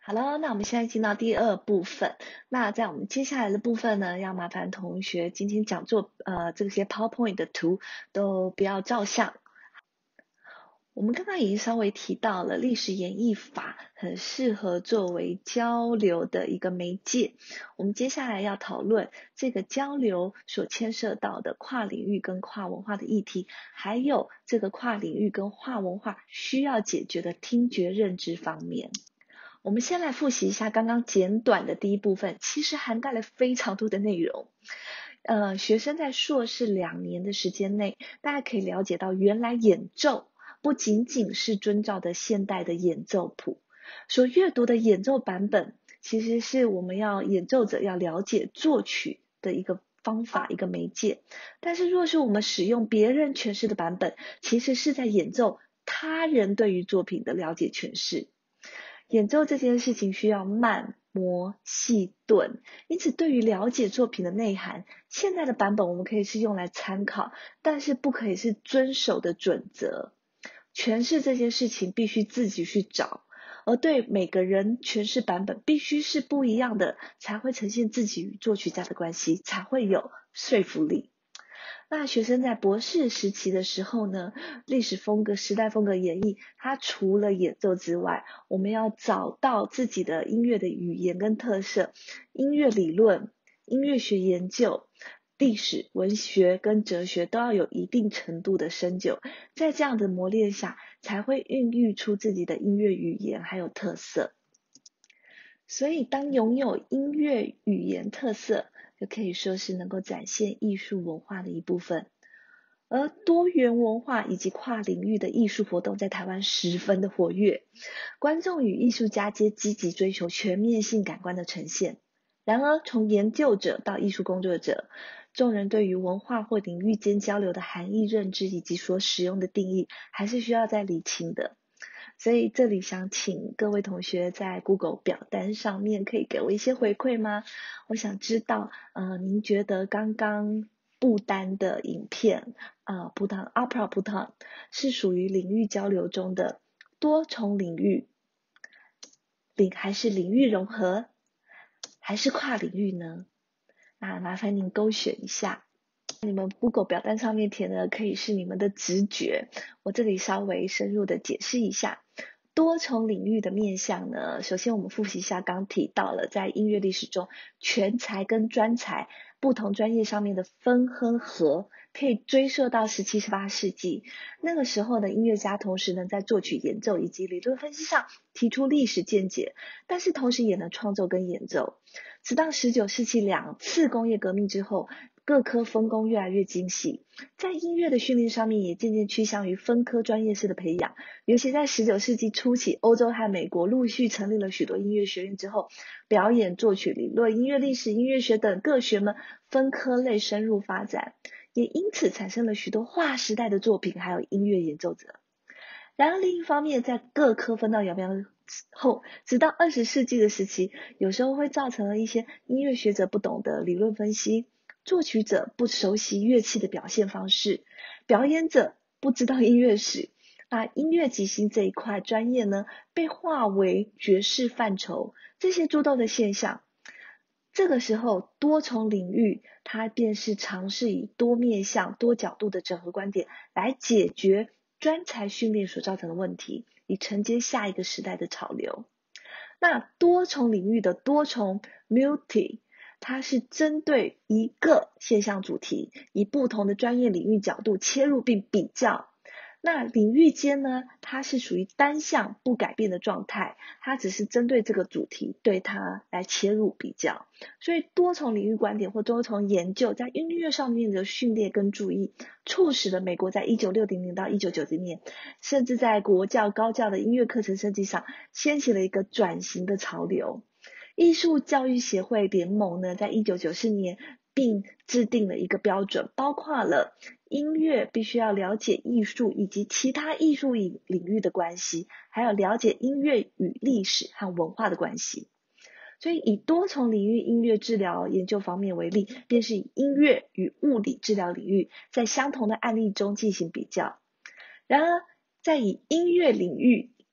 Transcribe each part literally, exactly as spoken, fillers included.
好了，那我们现在进到第二部分。那在我们接下来的部分呢，要麻烦同学今天讲座呃这些 PowerPoint 的图都不要照相。我们刚刚已经稍微提到了历史演绎法很适合作为交流的一个媒介。我们接下来要讨论这个交流所牵涉到的跨领域跟跨文化的议题，还有这个跨领域跟跨文化需要解决的听觉认知方面。我们先来复习一下刚刚简短的第一部分，其实涵盖了非常多的内容。呃，学生在硕士两年的时间内，大家可以了解到，原来演奏不仅仅是遵照的现代的演奏谱，所阅读的演奏版本，其实是我们要演奏者要了解作曲的一个方法，一个媒介。但是若是我们使用别人诠释的版本，其实是在演奏他人对于作品的了解诠释。演奏这件事情需要慢磨细炖，因此对于了解作品的内涵，现在的版本我们可以是用来参考，但是不可以是遵守的准则。诠释这件事情必须自己去找，而对每个人诠释版本必须是不一样的，才会呈现自己与作曲家的关系，才会有说服力。那学生在博士时期的时候呢，历史风格、时代风格演绎，它除了演奏之外，我们要找到自己的音乐的语言跟特色，音乐理论、音乐学研究、历史、文学跟哲学都要有一定程度的深究，在这样的磨练下，才会孕育出自己的音乐语言还有特色。所以当拥有音乐语言特色，就可以说是能够展现艺术文化的一部分。而多元文化以及跨领域的艺术活动在台湾十分的活跃，观众与艺术家皆积极追求全面性感官的呈现。然而，从研究者到艺术工作者，众人对于文化或领域间交流的含义认知以及所使用的定义，还是需要再理清的。所以这里想请各位同学在 Google 表单上面可以给我一些回馈吗？我想知道，呃，您觉得刚刚不丹的影片，啊，不丹 Opera 不丹是属于领域交流中的多重领域，领还是领域融合，还是跨领域呢？那麻烦您勾选一下。你们 Google 表单上面填的可以是你们的直觉，我这里稍微深入的解释一下。多重领域的面向呢，首先我们复习一下刚提到了在音乐历史中，全才跟专才不同专业上面的分和合，可以追溯到十七、十八世纪。那个时候的音乐家同时能在作曲演奏以及理论分析上提出历史见解，但是同时也能创作跟演奏。直到十九世纪两次工业革命之后，各科分工越来越精细，在音乐的训练上面也渐渐趋向于分科专业式的培养。尤其在十九世纪初期，欧洲和美国陆续成立了许多音乐学院之后，表演、作曲、理论、音乐历史、音乐学等各学门分科类深入发展，也因此产生了许多划时代的作品，还有音乐演奏者。然而另一方面，在各科分道扬镳后，直到二十世纪的时期，有时候会造成了一些音乐学者不懂得理论分析，作曲者不熟悉乐器的表现方式，表演者不知道音乐史，那音乐即兴这一块专业呢，被划为爵士范畴，这些诸多的现象。这个时候，多重领域，它便是尝试以多面向、多角度的整合观点来解决专才训练所造成的问题，以承接下一个时代的潮流。那多重领域的多重 multi， 它是针对一个现象主题，以不同的专业领域角度切入并比较。那领域间呢，它是属于单向不改变的状态，它只是针对这个主题对它来切入比较。所以多重领域观点或多重研究在音乐上面的训练跟注意，促使了美国在一九六零年到一九九零年，甚至在国教高教的音乐课程设计上掀起了一个转型的潮流。艺术教育协会联盟呢，在一九九四年并制定了一个标准，包括了音乐必须要了解艺术以及其他艺术领域的关系，还有了解音乐与历史和文化的关系。所以以多重领域音乐治疗研究方面为例，便是以音乐与物理治疗领域在相同的案例中进行比较。然而在以音乐领域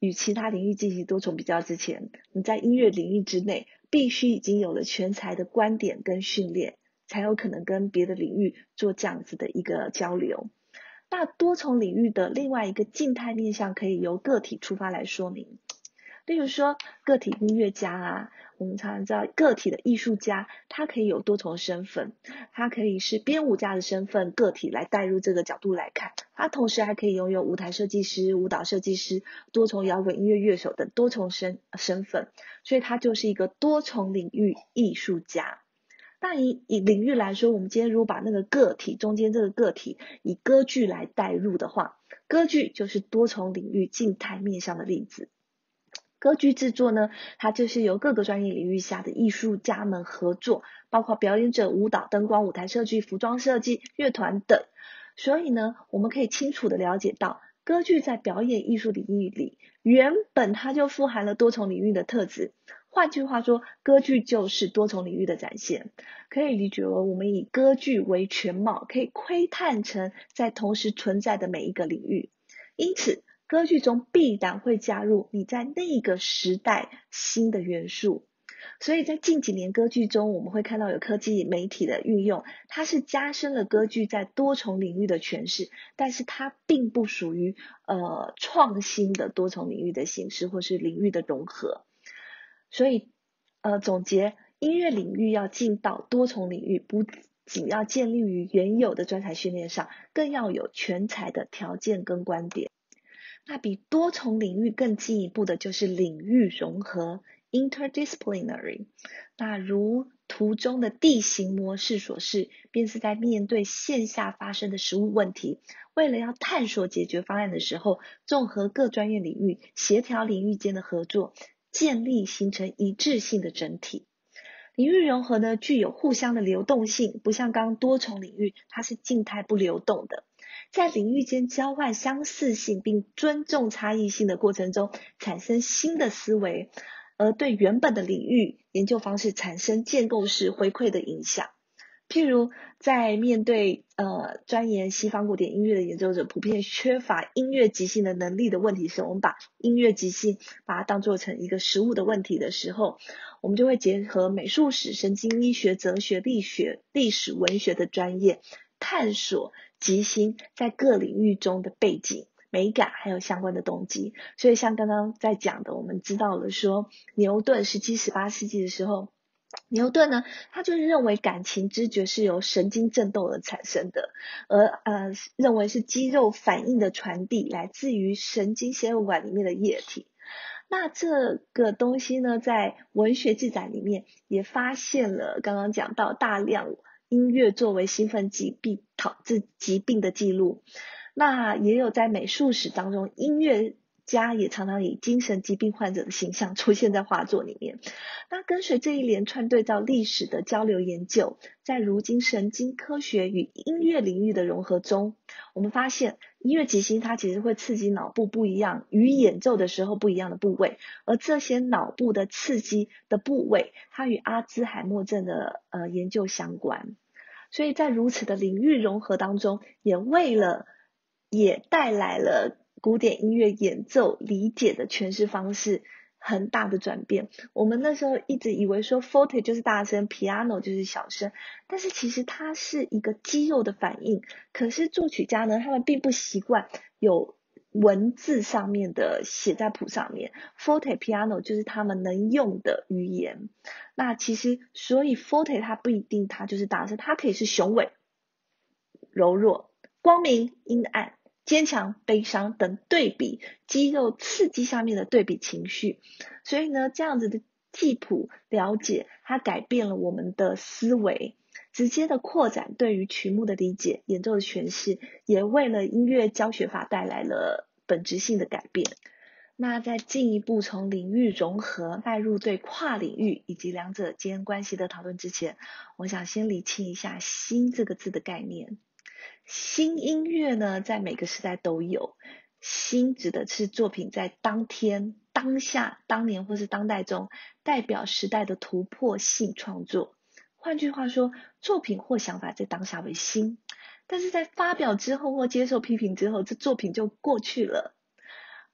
与其他领域进行多重比较之前，你在音乐领域之内必须已经有了全才的观点跟训练，才有可能跟别的领域做这样子的一个交流。那多重领域的另外一个静态面向可以由个体出发来说明，例如说个体音乐家啊，我们常常知道个体的艺术家，他可以有多重身份，他可以是编舞家的身份，个体来带入这个角度来看，他同时还可以拥有舞台设计师、舞蹈设计师、多重摇滚音乐乐手等多重身身份，所以他就是一个多重领域艺术家。那以以领域来说，我们今天如果把那个个体中间这个个体以歌剧来带入的话，歌剧就是多重领域静态面向的例子。歌剧制作呢，它就是由各个专业领域下的艺术家们合作，包括表演者、舞蹈、灯光、舞台设计、服装设计、乐团等。所以呢，我们可以清楚的了解到，歌剧在表演艺术领域里，原本它就富含了多重领域的特质。换句话说，歌剧就是多重领域的展现。可以理解为我们以歌剧为全貌，可以窥探成在同时存在的每一个领域。因此，歌剧中必然会加入你在那个时代新的元素。所以在近几年歌剧中，我们会看到有科技媒体的运用，它是加深了歌剧在多重领域的诠释，但是它并不属于呃创新的多重领域的形式或是领域的融合。所以呃总结，音乐领域要进到多重领域，不仅要建立于原有的专才训练上，更要有全才的条件跟观点。那比多重领域更进一步的就是领域融合 interdisciplinary。 那如图中的地形模式所示，便是在面对线下发生的实务问题，为了要探索解决方案的时候，综合各专业领域，协调领域间的合作，建立形成一致性的整体。领域融合呢，具有互相的流动性，不像刚刚多重领域，它是静态不流动的。在领域间交换相似性并尊重差异性的过程中，产生新的思维，而对原本的领域研究方式产生建构式回馈的影响。譬如在面对呃钻研西方古典音乐的研究者普遍缺乏音乐即兴的能力的问题时，我们把音乐即兴把它当作成一个实务的问题的时候，我们就会结合美术史、神经医学、哲学、力学、历史、文学的专业，探索即兴在各领域中的背景、美感还有相关的动机。所以像刚刚在讲的，我们知道了说牛顿十七、十八世纪的时候，牛顿呢，他就是认为感情知觉是由神经振动而产生的，而呃认为是肌肉反应的传递来自于神经血管里面的液体。那这个东西呢，在文学记载里面也发现了刚刚讲到大量音乐作为兴奋剂并导致疾病的记录。那也有在美术史当中，音乐家也常常以精神疾病患者的形象出现在画作里面。那跟随这一连串对照历史的交流研究，在如今神经科学与音乐领域的融合中，我们发现音乐即兴它其实会刺激脑部不一样与演奏的时候不一样的部位，而这些脑部的刺激的部位，它与阿兹海默症的呃研究相关。所以在如此的领域融合当中，也为了也带来了古典音乐演奏理解的诠释方式很大的转变。我们那时候一直以为说 forte 就是大声， piano 就是小声，但是其实它是一个肌肉的反应。可是作曲家呢，他们并不习惯有文字上面的写在谱上面， forte piano 就是他们能用的语言。那其实所以 forte 它不一定它就是大声，它可以是雄伟、柔弱、光明、阴暗、坚强、悲伤等对比，肌肉刺激下面的对比情绪。所以呢，这样子的记谱了解，它改变了我们的思维，直接的扩展对于曲目的理解、演奏的诠释，也为了音乐教学法带来了本质性的改变。那在进一步从领域融合带入对跨领域以及两者间关系的讨论之前，我想先理清一下新这个字的概念。新音乐呢，在每个时代都有。新指的是作品在当天、当下、当年或是当代中代表时代的突破性创作。换句话说，作品或想法在当下为新，但是在发表之后或接受批评之后，这作品就过去了。而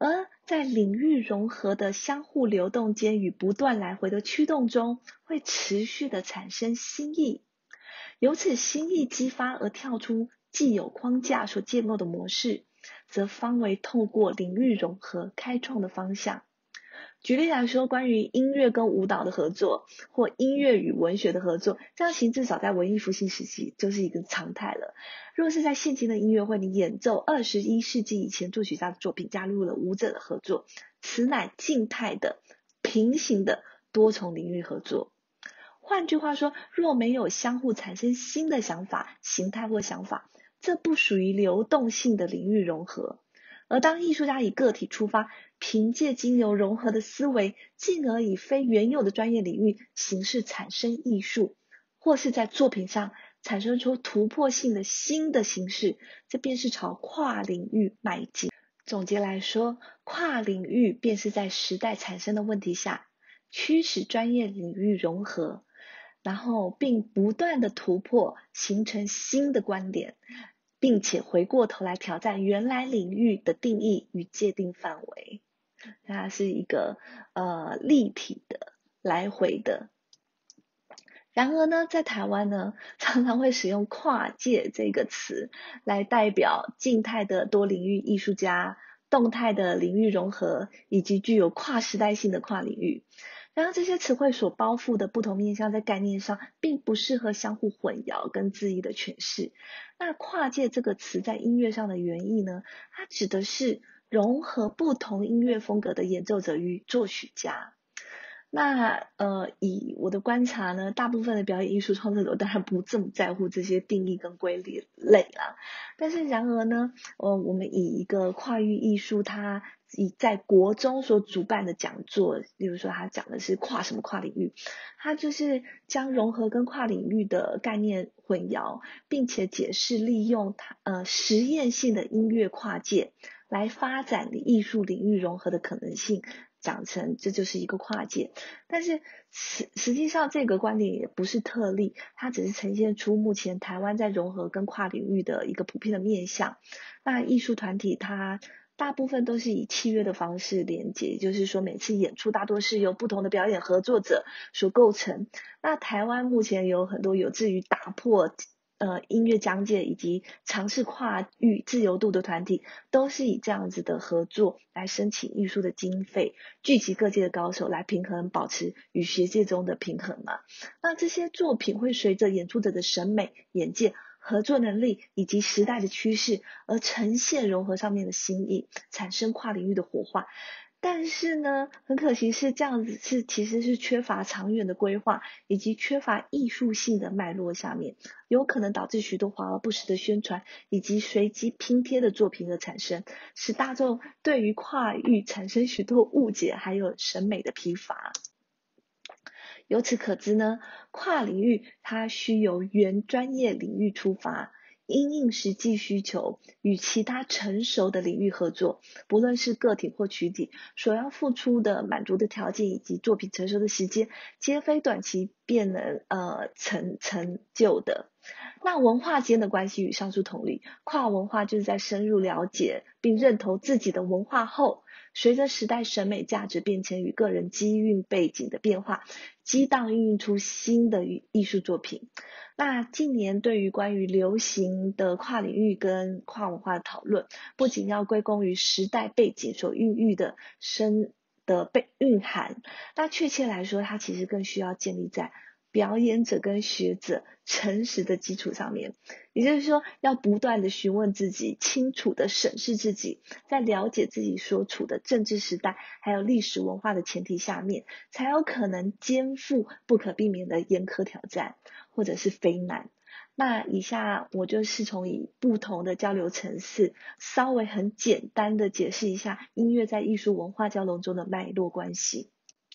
在领域融合的相互流动间与不断来回的驱动中，会持续的产生新意。由此新意激发而跳出既有框架所建构的模式，则方为透过领域融合开创的方向。举例来说，关于音乐跟舞蹈的合作，或音乐与文学的合作，这样行至少在文艺复兴时期就是一个常态了。若是在现今的音乐会，你演奏二十一世纪以前作曲家的作品，加入了舞者的合作，此乃静态的、平行的多重领域合作。换句话说，若没有相互产生新的想法、形态或想法，这不属于流动性的领域融合。而当艺术家以个体出发，凭借经由融合的思维，进而以非原有的专业领域形式产生艺术，或是在作品上产生出突破性的新的形式，这便是朝跨领域迈进。总结来说，跨领域便是在时代产生的问题下，驱使专业领域融合，然后并不断的突破，形成新的观点，并且回过头来挑战原来领域的定义与界定范围。它是一个呃立体的、来回的。然而呢，在台湾呢，常常会使用跨界这个词来代表静态的多领域艺术家、动态的领域融合，以及具有跨时代性的跨领域。然而这些词汇所包覆的不同面向在概念上并不适合相互混淆跟恣意的诠释。那跨界这个词在音乐上的原意呢，它指的是融合不同音乐风格的演奏者与作曲家。那呃，以我的观察呢，大部分的表演艺术创作者当然不这么在乎这些定义跟归类啦。但是然而呢，呃，我们以一个跨域艺术，它以在国中所主办的讲座，例如说他讲的是跨什么跨领域，它就是将融合跟跨领域的概念混淆，并且解释利用它呃实验性的音乐跨界来发展艺术领域融合的可能性。讲成这就是一个跨界，但是实实际上这个观点也不是特例，它只是呈现出目前台湾在融合跟跨领域的一个普遍的面向。那艺术团体它大部分都是以契约的方式连接，也就是说每次演出大多是由不同的表演合作者所构成。那台湾目前有很多有志于打破呃，音乐疆界以及尝试跨域自由度的团体，都是以这样子的合作来申请艺术的经费，聚集各界的高手来平衡，保持与学界中的平衡嘛。那这些作品会随着演出者的审美、眼界、合作能力以及时代的趋势而呈现融合上面的新意，产生跨领域的火花。但是呢，很可惜是这样子，是其实是缺乏长远的规划，以及缺乏艺术性的脉络下面，有可能导致许多华而不实的宣传，以及随机拼贴的作品的产生，使大众对于跨域产生许多误解，还有审美的疲乏。由此可知呢，跨领域它需由原专业领域出发，因应实际需求，与其他成熟的领域合作，不论是个体或群体，所要付出的满足的条件以及作品成熟的时间，皆非短期便能呃成成就的。那文化间的关系与上述同理，跨文化就是在深入了解并认同自己的文化后，随着时代审美价值变迁与个人机遇背景的变化，激荡孕育出新的艺术作品。那近年对于关于流行的跨领域跟跨文化的讨论，不仅要归功于时代背景所孕育的深的被蕴含，那确切来说，它其实更需要建立在表演者跟学者诚实的基础上面，也就是说，要不断的询问自己，清楚的审视自己，在了解自己所处的政治时代还有历史文化的前提下面，才有可能肩负不可避免的严苛挑战，或者是非难。那以下我就是从以不同的交流层次，稍微很简单的解释一下音乐在艺术文化交流中的脉络关系。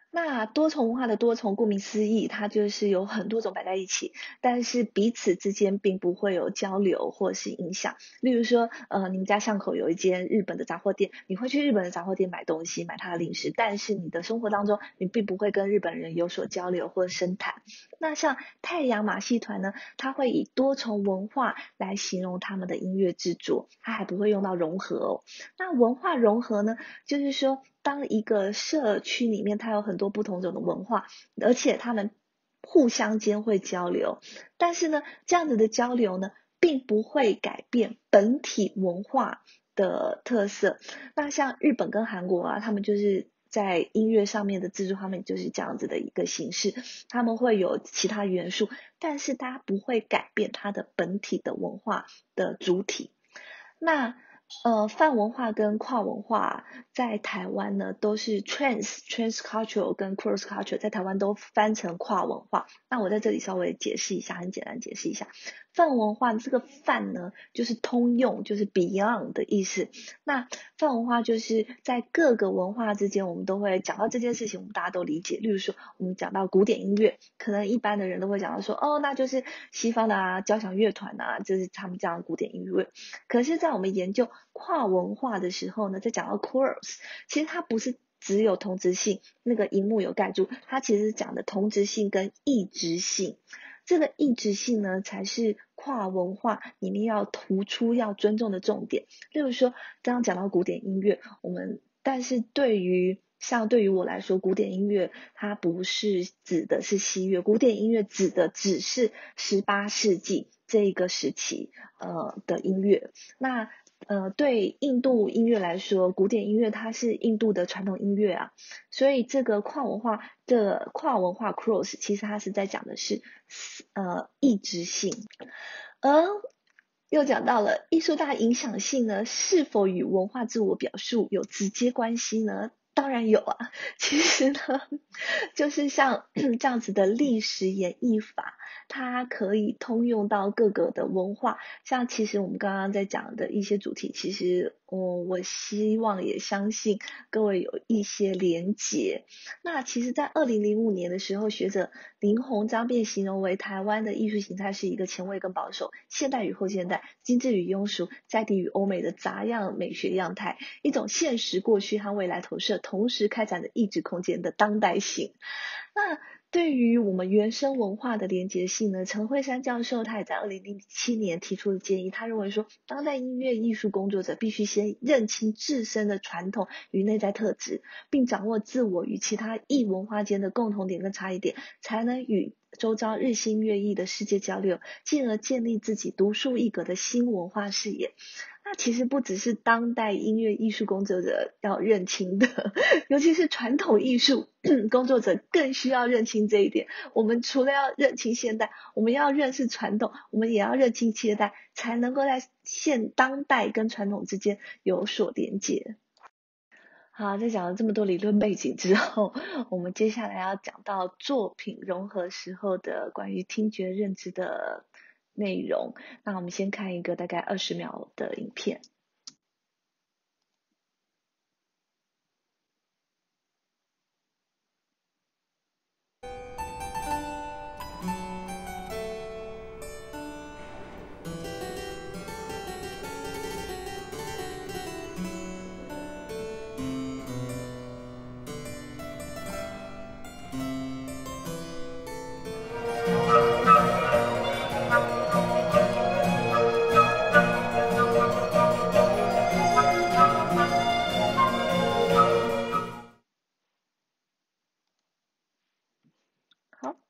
那多重文化的多重，顾名思义，它就是有很多种摆在一起，但是彼此之间并不会有交流或是影响。例如说，呃，你们家巷口有一间日本的杂货店，你会去日本的杂货店买东西，买它的零食，但是你的生活当中，你并不会跟日本人有所交流或深谈。那像太阳马戏团呢，它会以多重文化来形容他们的音乐制作，它还不会用到融合哦。那文化融合呢，就是说，当一个社区里面它有很多不同种的文化，而且他们互相间会交流，但是呢，这样子的交流呢，并不会改变本体文化的特色。那像日本跟韩国啊，他们就是在音乐上面的制作方面就是这样子的一个形式，他们会有其他元素，但是它不会改变它的本体的文化的主体。那呃，泛文化跟跨文化在台湾呢，都是 trans trans cultural 跟 cross cultural，在台湾都翻成跨文化。那我在这里稍微解释一下，很简单解释一下，泛文化这个泛呢，就是通用，就是 beyond 的意思。那泛文化就是在各个文化之间，我们都会讲到这件事情，我们大家都理解。例如说，我们讲到古典音乐，可能一般的人都会讲到说，哦，那就是西方的啊，交响乐团啊，这是他们这样的古典音乐。可是，在我们研究跨文化的时候呢，在讲到 cross，其实它不是只有同质性，那个荧幕有盖住，它其实是讲的同质性跟异质性。这个异质性呢，才是跨文化里面要突出、要尊重的重点。例如说，刚刚讲到古典音乐，我们但是对于像对于我来说，古典音乐它不是指的是西乐，古典音乐指的只是十八世纪这一个时期呃的音乐。那呃，对印度音乐来说，古典音乐它是印度的传统音乐啊，所以这个跨文化的跨文化 cross，其实它是在讲的是呃异质性，而又讲到了艺术大影响性呢，是否与文化自我表述有直接关系呢？当然有啊，其实呢，就是像这样子的历史演绎法，它可以通用到各个的文化。像其实我们刚刚在讲的一些主题，其实我我希望也相信各位有一些连结。那其实，在二零零五年的时候，学者林鸿章便形容为台湾的艺术形态是一个前卫跟保守、现代与后现代、精致与庸俗、在地与欧美的杂样美学样态，一种现实、过去和未来投射同时开展的意志空间的当代性。那对于我们原生文化的连结性呢，陈慧珊教授他也在二零零七年提出了建议，他认为说，当代音乐艺术工作者必须先认清自身的传统与内在特质，并掌握自我与其他异文化间的共同点跟差异点，才能与周遭日新月异的世界交流，进而建立自己独树一格的新文化视野。那其实不只是当代音乐艺术工作者要认清的，尤其是传统艺术工作者更需要认清这一点。我们除了要认清现代，我们要认识传统，我们也要认清现代，才能够在现当代跟传统之间有所连接。好，在讲了这么多理论背景之后，我们接下来要讲到作品融合时候的关于听觉认知的内容。那我们先看一个大概二十秒的影片。好。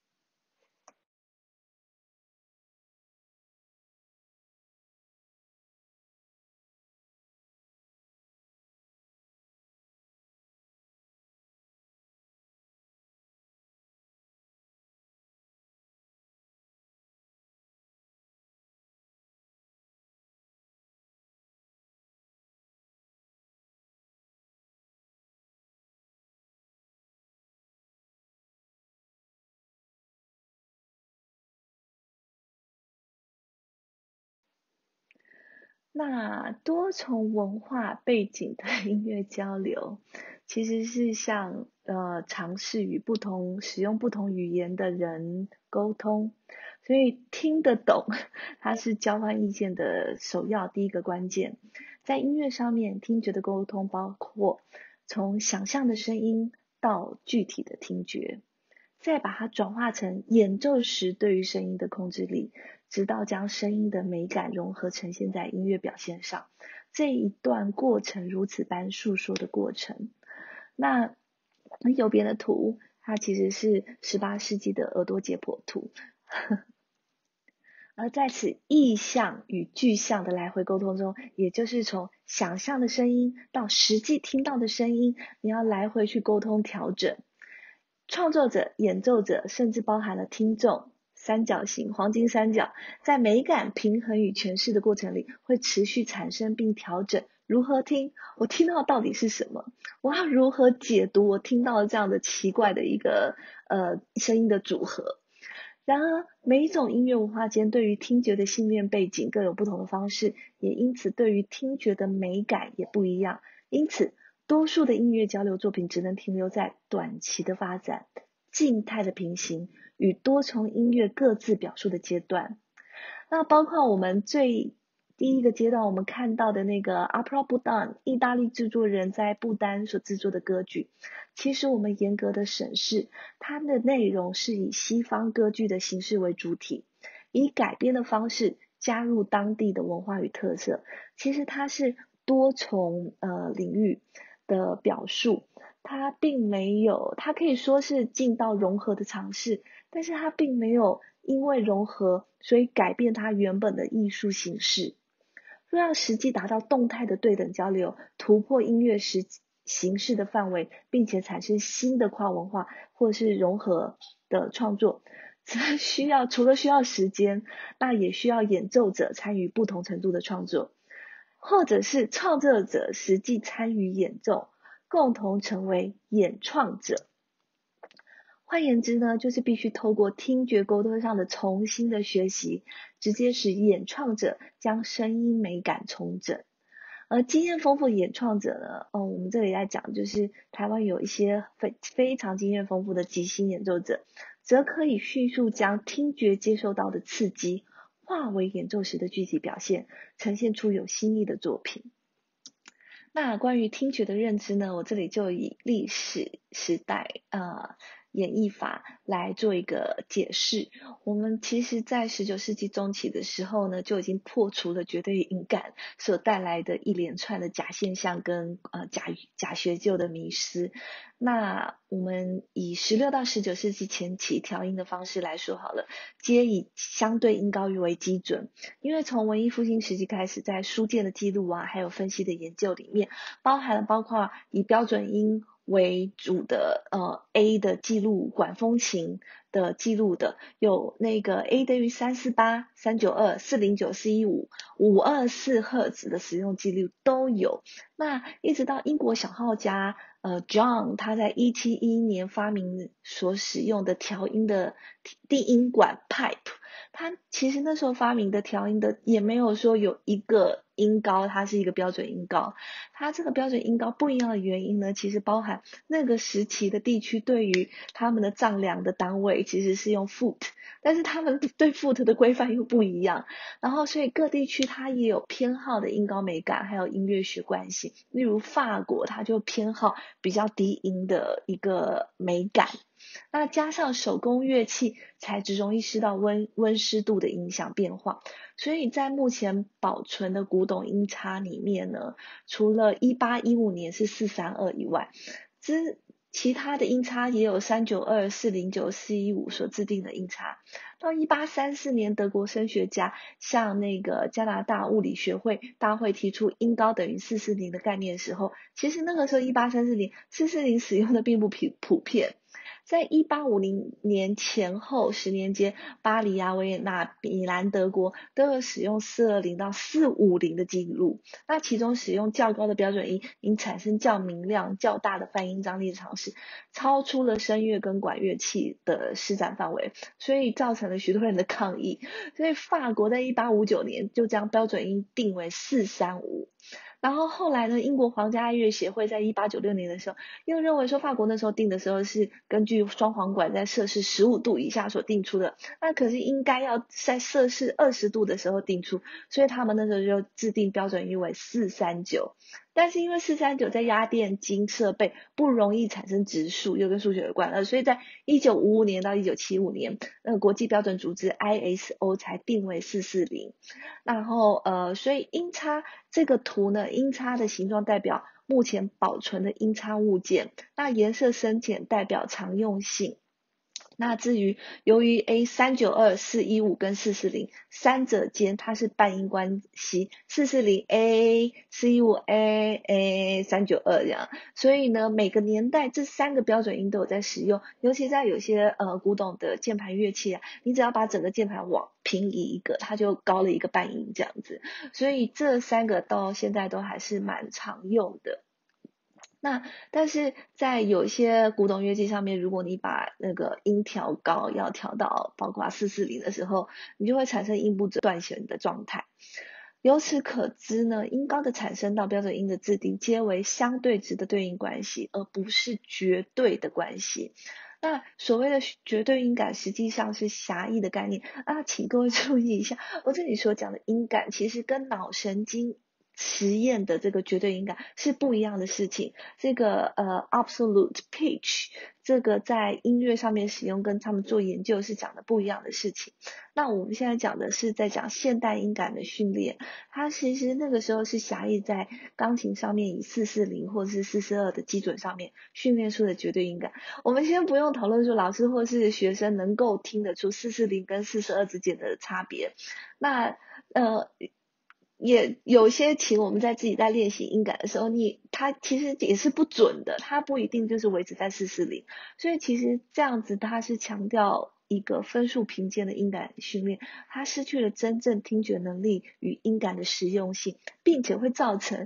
那多重文化背景的音乐交流，其实是像呃尝试与不同使用不同语言的人沟通，所以听得懂它是交换意见的首要第一个关键。在音乐上面，听觉的沟通包括从想象的声音到具体的听觉，再把它转化成演奏时对于声音的控制力，直到将声音的美感融合呈现在音乐表现上。这一段过程如此般述说的过程。那右边的图，它其实是十八世纪的耳朵解剖图。而在此意象与具象的来回沟通中，也就是从想象的声音到实际听到的声音，你要来回去沟通调整。创作者、演奏者，甚至包含了听众，三角形、黄金三角，在美感、平衡与诠释的过程里，会持续产生并调整如何听，我听到到底是什么，我要如何解读我听到这样的奇怪的一个呃声音的组合。然而，每一种音乐文化间对于听觉的信念背景各有不同的方式，也因此对于听觉的美感也不一样。因此，多数的音乐交流作品只能停留在短期的发展、静态的平行与多重音乐各自表述的阶段。那包括我们最第一个阶段我们看到的那个 Opera Bouffe 意大利制作人在不丹所制作的歌剧，其实我们严格的审视，它的内容是以西方歌剧的形式为主体，以改编的方式加入当地的文化与特色。其实它是多重呃领域的表述，它并没有，它可以说是进到融合的尝试，但是它并没有因为融合所以改变它原本的艺术形式。若要实际达到动态的对等交流，突破音乐实形式的范围，并且产生新的跨文化或是融合的创作，则需要除了需要时间，那也需要演奏者参与不同程度的创作，或者是创作者实际参与演奏，共同成为演创者。换言之呢，就是必须透过听觉沟通上的重新的学习，直接使演创者将声音美感重整。而经验丰富的演创者呢，哦，我们这里来讲，就是台湾有一些非非常经验丰富的即兴演奏者，则可以迅速将听觉接受到的刺激，化为演奏时的具体表现，呈现出有新意的作品。那关于听觉的认知呢，我这里就以历史时代呃演绎法来做一个解释。我们其实在十九世纪中期的时候呢，就已经破除了绝对音感所带来的一连串的假现象跟呃假假学究的迷失。那我们以十六到十九世纪前期调音的方式来说好了，皆以相对音高域为基准。因为从文艺复兴时期开始，在书件的记录啊，还有分析的研究里面，包含了包括以标准音为主的呃 A 的记录，管风琴的记录的，有那个 A 等于三四八、三九二、四零九、四一五、五二四赫兹的使用记录都有。那一直到英国小号家呃 John 他在一七一一年发明所使用的调音的低音管 pipe， 他其实那时候发明的调音的也没有说有一个音高它是一个标准音高，它这个标准音高不一样的原因呢，其实包含那个时期的地区对于他们的丈量的单位其实是用 foot， 但是他们对 foot 的规范又不一样，然后所以各地区它也有偏好的音高美感还有音乐学关系，例如法国它就偏好比较低音的一个美感，那加上手工乐器材质容易受到温温湿度的影响变化，所以在目前保存的古董音叉里面呢，除了一八一五年是四三二以外，之其他的音叉也有三九二、四零九、四一五所制定的音叉。到一八三四年，德国声学家向那个加拿大物理学会大会提出音高等于四四零的概念的时候，其实那个时候一八三四年四四零使用的并不普普遍。在一八五零年前后十年间，巴黎啊、维也纳、米兰、德国都有使用四二零到四五零的记录。那其中使用较高的标准音，因产生较明亮、较大的泛音张力的尝试，超出了声乐跟管乐器的施展范围，所以造成了许多人的抗议。所以法国在一八五九年就将标准音定为四三五。 然后后来呢，英国皇家爱乐协会在一八九六年的时候，又认为说法国那时候定的时候是根据双簧管在摄氏十五度以下所定出的，那可是应该要在摄氏二十度的时候定出，所以他们那时候就制定标准音为四三九。但是因为四三九在压电晶设备不容易产生质数，又跟数学有关了，所以在一九五五年到一九七五年，那个国际标准组织 I S O 才定为四四零。然后呃，所以音叉这个图呢，音叉的形状代表目前保存的音叉物件，那颜色深浅代表常用性。那至于由于 A 三九二、四一五跟四四零三者间它是半音关系，四四零 A、四一五 A、A 三九二这样，所以呢每个年代这三个标准音都有在使用，尤其在有些呃古董的键盘乐器啊，你只要把整个键盘往平移一个，它就高了一个半音这样子，所以这三个到现在都还是蛮常用的。那但是在有一些古董乐器上面，如果你把那个音调高，要调到包括四四零的时候，你就会产生音不准断弦的状态。由此可知呢，音高的产生到标准音的制定，皆为相对值的对应关系，而不是绝对的关系。那所谓的绝对音感，实际上是狭义的概念啊，请各位注意一下，我这里所讲的音感，其实跟脑神经实验的这个绝对音感是不一样的事情。这个呃 absolute pitch 这个在音乐上面使用，跟他们做研究是讲的不一样的事情。那我们现在讲的是在讲现代音感的训练，它其实那个时候是狭义在钢琴上面以四四零或是四四二的基准上面训练出的绝对音感。我们先不用讨论说老师或是学生能够听得出四四零跟四四二之间的差别。那呃也有些琴我们在自己在练习音感的时候，你它其实也是不准的，它不一定就是维持在四四零，所以其实这样子它是强调一个分数评鉴的音感训练，它失去了真正听觉能力与音感的实用性，并且会造成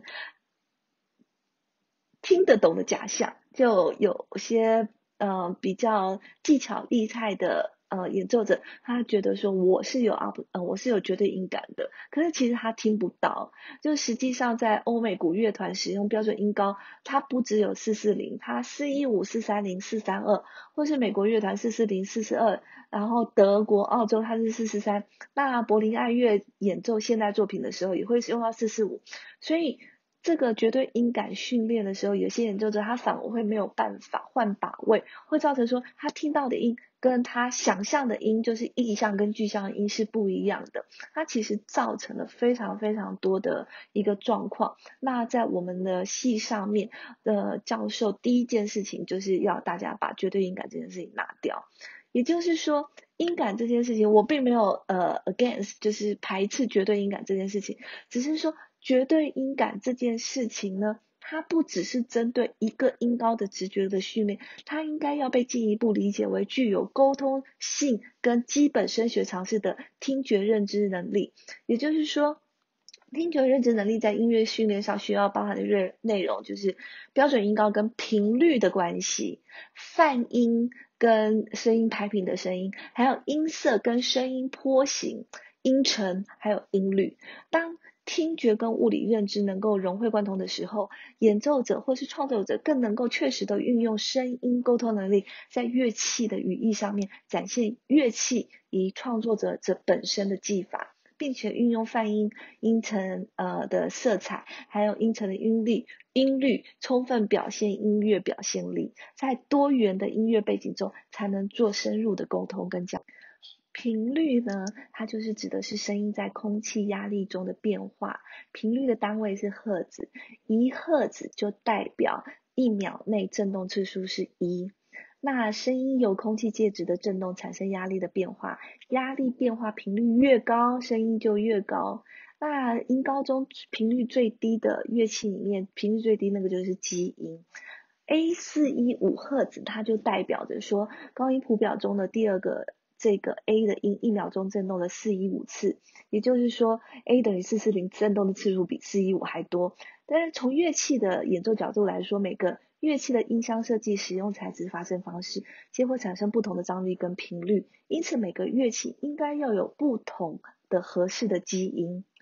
听得懂的假象，就有些呃比较技巧厉害的呃演奏者，他觉得说我是有 up 呃我是有绝对音感的，可是其实他听不到。就实际上在欧美古乐团使用标准音高，它不只有四四零，它四一五、四三零、四三二，或是美国乐团四四零、四四二，然后德国、澳洲它是四四三，那柏林爱乐演奏现代作品的时候也会用到四四五，所以这个绝对音感训练的时候，有些演奏者他反而会没有办法换把位，会造成说他听到的音跟他想象的音，就是意象跟具象的音是不一样的，它其实造成了非常非常多的一个状况。那在我们的系上面的教授，第一件事情就是要大家把绝对音感这件事情拿掉。也就是说，音感这件事情，我并没有呃 against，就是排斥绝对音感这件事情，只是说绝对音感这件事情呢，它不只是针对一个音高的直觉的训练，它应该要被进一步理解为具有沟通性跟基本声学常识的听觉认知能力。也就是说，听觉认知能力在音乐训练上需要包含的内内容，就是标准音高跟频率的关系，泛音跟声音拍频的声音，还有音色跟声音波形、音程还有音律。当听觉跟物理认知能够融会贯通的时候，演奏者或是创作者更能够确实的运用声音沟通能力，在乐器的语义上面展现乐器以创作者者本身的技法，并且运用泛音、音程呃的色彩，还有音程的音律、音律，充分表现音乐表现力，在多元的音乐背景中，才能做深入的沟通跟讲。频率呢，它就是指的是声音在空气压力中的变化，频率的单位是赫兹，一赫兹就代表一秒内振动次数是一。那声音由空气介质的振动产生压力的变化，压力变化频率越高，声音就越高。那音高中频率最低的乐器里面，频率最低那个就是基音。A 四一五赫兹，它就代表着说高音谱表中的第二个这个 A 的音一秒钟振动了四一五次，也就是说 A 等于四四零振动的次数比四一五还多。但是从乐器的演奏角度来说，每个乐器的音箱设计、使用材质、发声方式，皆会产生不同的张力跟频率，因此每个乐器应该要有不同的合适的基因。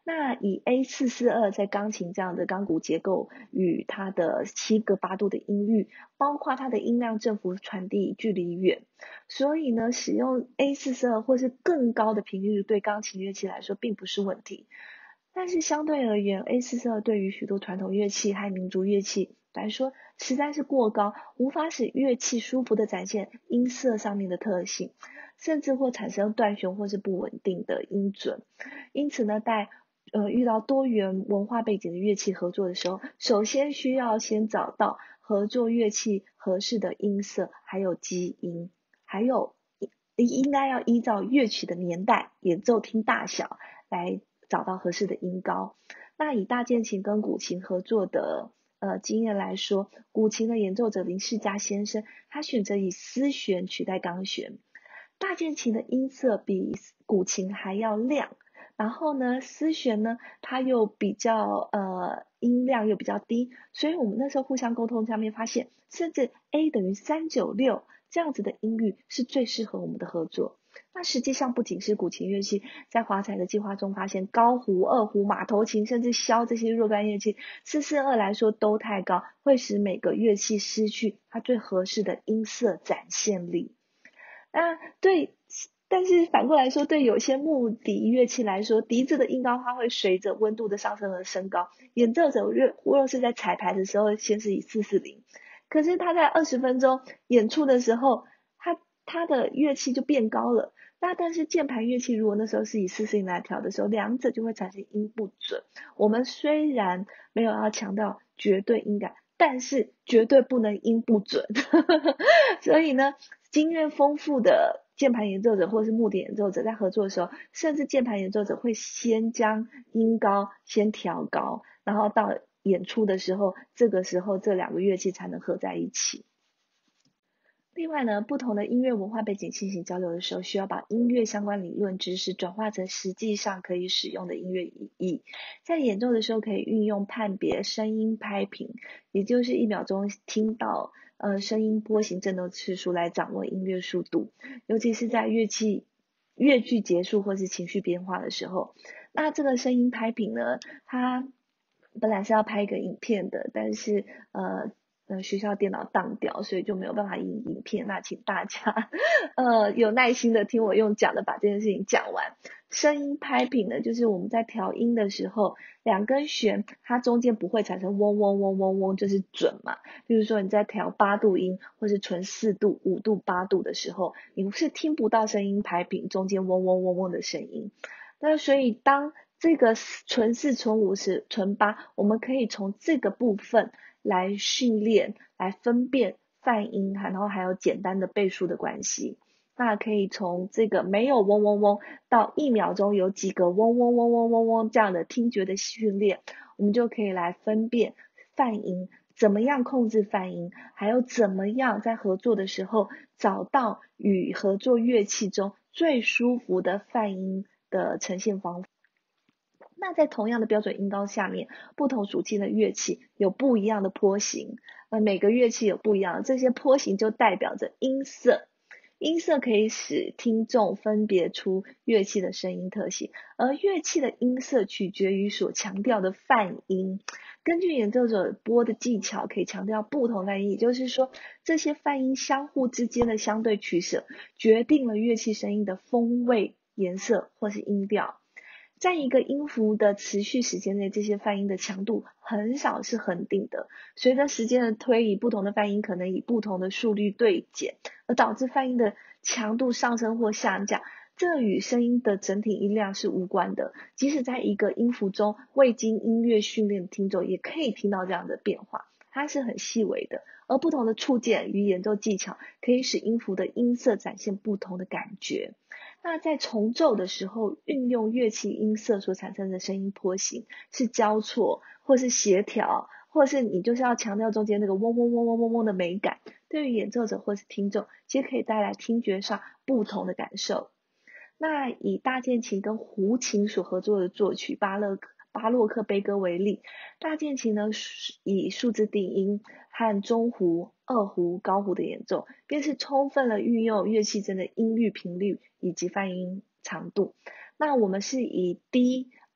那以 A 四四二在钢琴这样的钢鼓结构与它的七个八度的音域，包括它的音量振幅传递距离远，所以呢，使用 A 四四二或是更高的频率对钢琴乐器来说并不是问题。但是相对而言 ，A 四四二对于许多传统乐器和民族乐器来说实在是过高，无法使乐器舒服的展现音色上面的特性，甚至会产生断弦或是不稳定的音准。因此呢，在呃遇到多元文化背景的乐器合作的时候，首先需要先找到合作乐器合适的音色，还有基因，还有应该要依照乐曲的年代、演奏厅大小来找到合适的音高。那以大键琴跟古琴合作的呃经验来说，古琴的演奏者林世嘉先生，他选择以丝弦取代钢弦。大键琴的音色比古琴还要亮，然后呢，丝弦呢，它又比较呃音量又比较低，所以我们那时候互相沟通上面发现，甚至 A 等于三九六这样子的音域是最适合我们的合作。那实际上不仅是古琴乐器，在华彩的计划中发现高胡、二胡、马头琴甚至箫这些若干乐器，四四二来说都太高，会使每个乐器失去它最合适的音色展现力。那对，但是反过来说，对有些木笛乐器来说，笛子的音高它会随着温度的上升而升高。演奏者若若是在彩排的时候先是以四四零，可是他在二十分钟演出的时候，他他的乐器就变高了。那但是键盘乐器如果那时候是以四四零来调的时候，两者就会产生音不准。我们虽然没有要强调绝对音感，但是绝对不能音不准。所以呢，经验丰富的键盘演奏者或是木笛演奏者在合作的时候，甚至键盘演奏者会先将音高先调高，然后到演出的时候，这个时候这两个乐器才能合在一起。另外呢，不同的音乐文化背景进行交流的时候，需要把音乐相关理论知识转化成实际上可以使用的音乐意义。在演奏的时候，可以运用判别声音拍频，也就是一秒钟听到呃声音波形振动次数来掌握音乐速度，尤其是在乐器乐句结束或是情绪变化的时候。那这个声音拍频呢，它本来是要拍一个影片的，但是呃。呃，学校电脑当掉，所以就没有办法影影片。那请大家呃有耐心的听我用讲的把这件事情讲完。声音拍频呢，就是我们在调音的时候，两根弦它中间不会产生嗡嗡嗡嗡嗡，就是准嘛。比如说你在调八度音或是纯四度、五度、八度的时候，你是听不到声音拍频中间嗡嗡嗡嗡的声音。那所以当这个纯四、纯五是纯八，我们可以从这个部分来训练，来分辨泛音，然后还有简单的倍数的关系。那可以从这个没有嗡嗡嗡到一秒钟有几个嗡嗡嗡嗡嗡嗡这样的听觉的训练，我们就可以来分辨泛音，怎么样控制泛音，还有怎么样在合作的时候找到与合作乐器中最舒服的泛音的呈现方法。那在同样的标准音高下面，不同属性的乐器有不一样的波形，呃，每个乐器有不一样的，这些波形就代表着音色。音色可以使听众分别出乐器的声音特性，而乐器的音色取决于所强调的泛音。根据演奏者拨的技巧，可以强调不同泛音，也就是说，这些泛音相互之间的相对取舍，决定了乐器声音的风味、颜色或是音调。在一个音符的持续时间内，这些泛音的强度很少是恒定的。随着时间的推移，不同的泛音可能以不同的速率对减，而导致泛音的强度上升或下降。这与声音的整体音量是无关的。即使在一个音符中，未经音乐训练的听众也可以听到这样的变化，它是很细微的。而不同的触键与演奏技巧，可以使音符的音色展现不同的感觉。那在重奏的时候，运用乐器音色所产生的声音波形是交错，或是协调，或是你就是要强调中间那个嗡嗡嗡嗡嗡嗡的美感，对于演奏者或是听众，其实可以带来听觉上不同的感受。那以大键琴跟胡琴所合作的作曲巴勒巴洛克悲歌为例，大键琴呢以数字定音和中胡、二胡、高胡的演奏，便是充分了运用乐器间的音域频率以及泛音长度。那我们是以低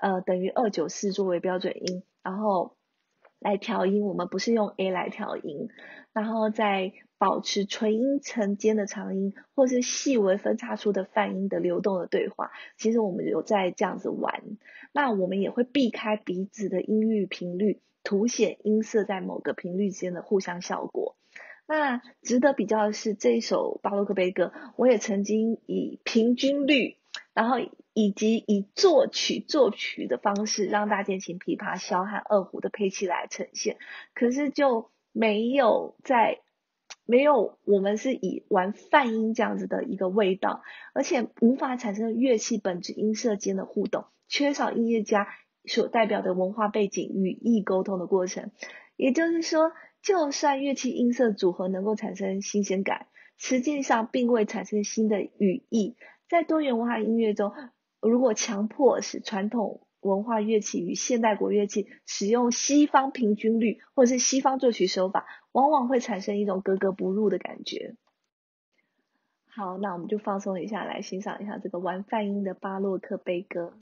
呃等于二九四作为标准音，然后来调音，我们不是用 A 来调音，然后再保持纯音层间的长音，或是细微分叉出的泛音的流动的对话。其实我们有在这样子玩，那我们也会避开鼻子的音域频率，凸显音色在某个频率之间的互相效果。那值得比较的是这一首巴洛克悲歌，我也曾经以平均律，然后以及以作曲作曲的方式让大键琴、琵琶、箫和二胡的配器来呈现，可是就没有在没有我们是以玩泛音这样子的一个味道，而且无法产生乐器本质音色间的互动，缺少音乐家所代表的文化背景语义沟通的过程。也就是说，就算乐器音色组合能够产生新鲜感，实际上并未产生新的语义。在多元文化音乐中，如果强迫使传统文化乐器与现代国乐器使用西方平均律或是西方作曲手法，往往会产生一种格格不入的感觉。好，那我们就放松一下，来欣赏一下这个玩泛音的巴洛克悲歌。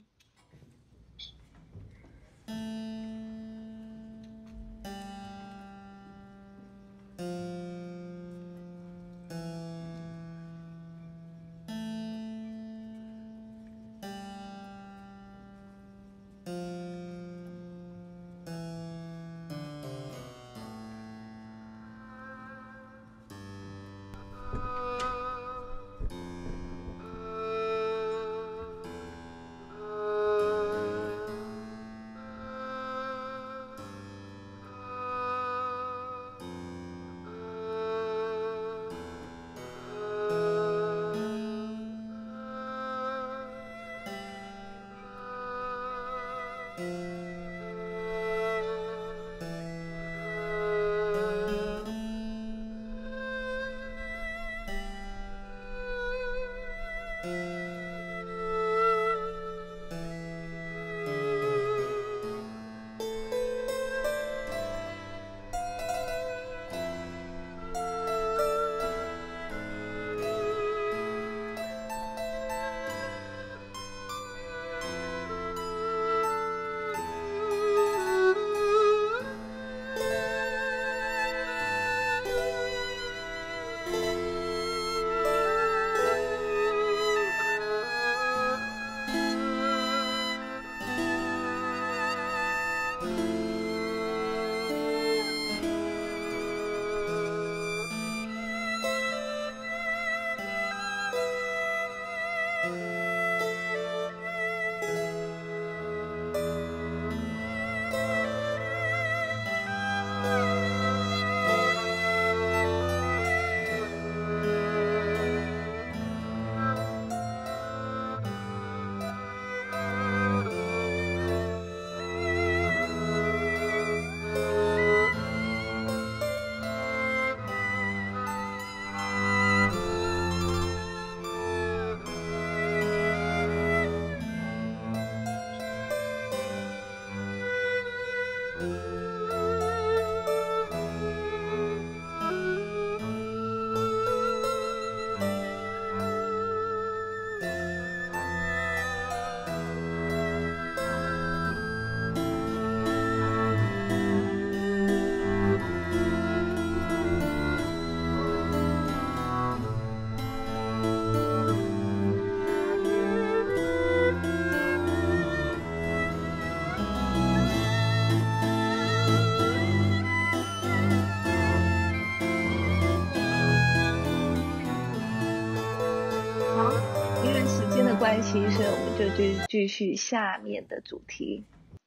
因为时间的关系，所以我们就继继续下面的主题。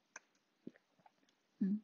嗯。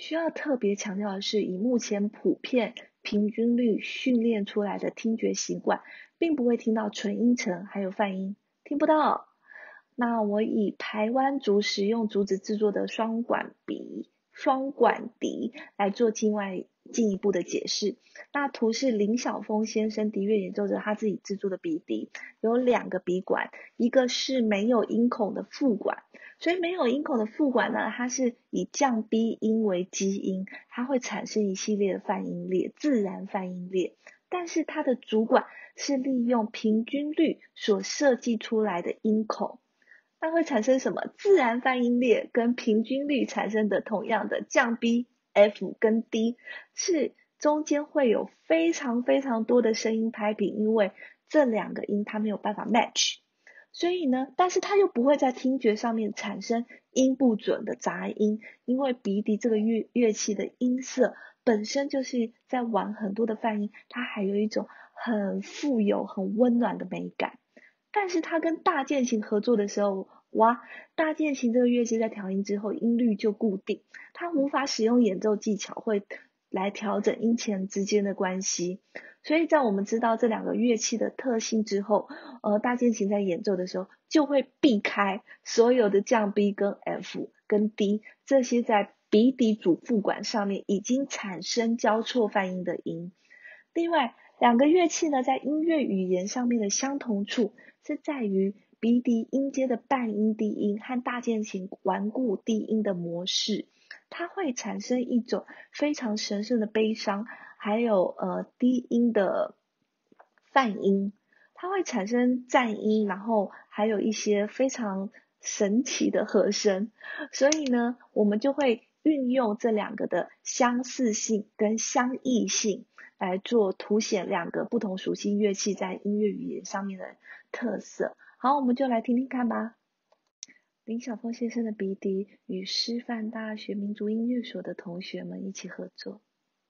需要特别强调的是，以目前普遍平均率训练出来的听觉习惯，并不会听到纯音程还有泛音，听不到。那我以排湾族使用竹子制作的双管鼻、双管笛来做另外进一步的解释。那图是林晓峰先生笛乐演奏者他自己制作的鼻笛，有两个鼻管，一个是没有音孔的副管，所以没有音孔的副管呢，它是以降 B 音为基因，它会产生一系列的泛音列，自然泛音列。但是它的主管是利用平均律所设计出来的音孔。那会产生什么？自然泛音列跟平均律产生的同样的降 B、F 跟 D， 是中间会有非常非常多的声音拍频，因为这两个音它没有办法 match， 所以呢，但是它又不会在听觉上面产生音不准的杂音，因为鼻笛这个乐乐器的音色本身就是在玩很多的泛音，它还有一种很富有、很温暖的美感。但是他跟大键琴合作的时候，哇，大键琴这个乐器在调音之后，音律就固定，它无法使用演奏技巧会来调整音前之间的关系。所以在我们知道这两个乐器的特性之后，呃，大键琴在演奏的时候就会避开所有的降 B 跟 F 跟 D 这些在鼻笛主副管上面已经产生交错泛音的音。另外，两个乐器呢，在音乐语言上面的相同处是在于鼻笛音阶的半音低音和大键琴顽固低音的模式，它会产生一种非常神圣的悲伤，还有呃低音的泛音，它会产生颤音，然后还有一些非常神奇的和声，所以呢，我们就会运用这两个的相似性跟相异性来做凸显两个不同属性乐器在音乐语言上面的特色。好，我们就来听听看吧。林晓峰先生的鼻笛与师范大学民族音乐所的同学们一起合作。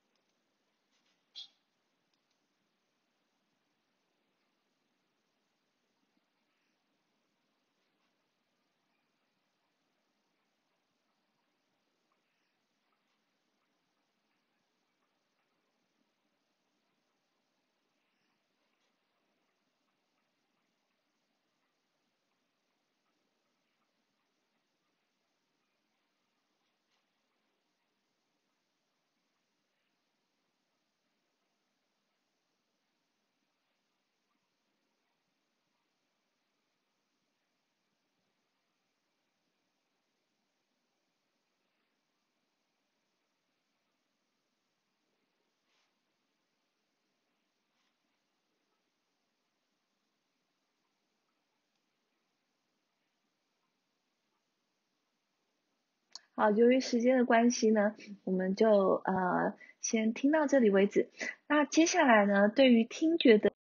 好，由于时间的关系呢，我们就呃先听到这里为止。那接下来呢，对于听觉的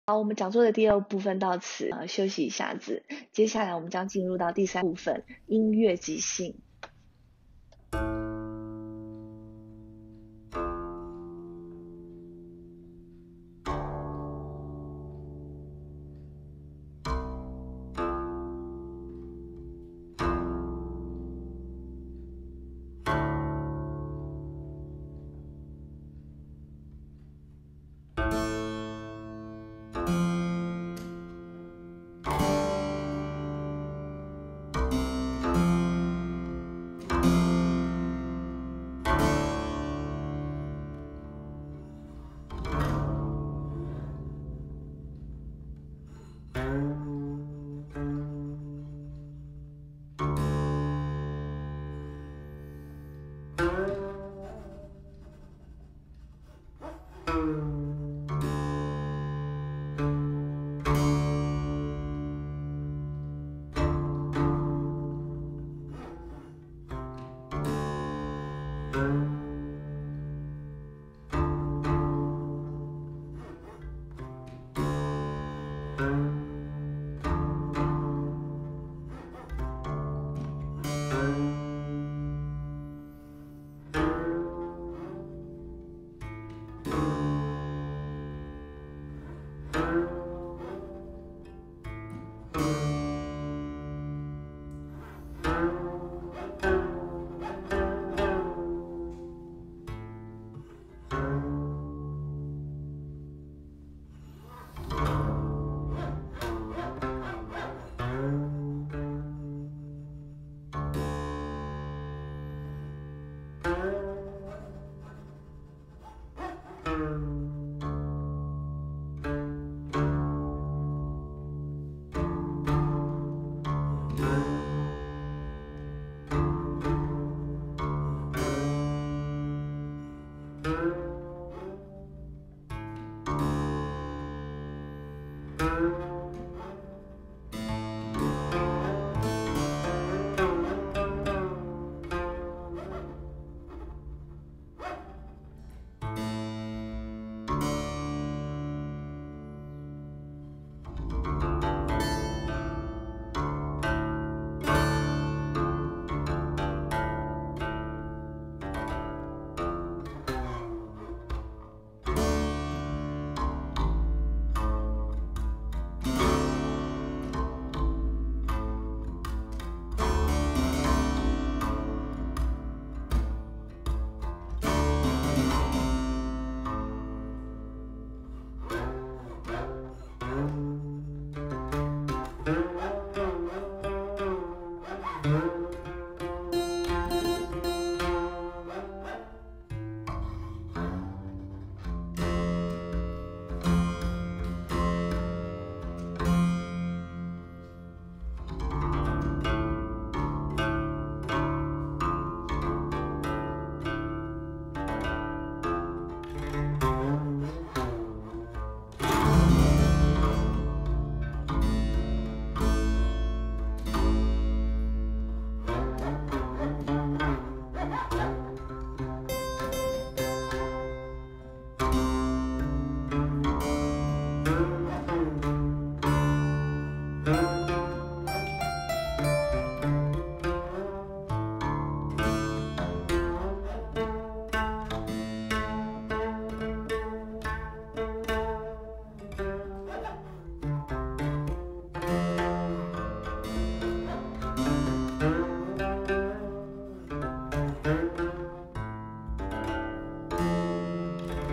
好，我们讲座的第二部分到此，呃，休息一下子。接下来我们将进入到第三部分，音乐即兴。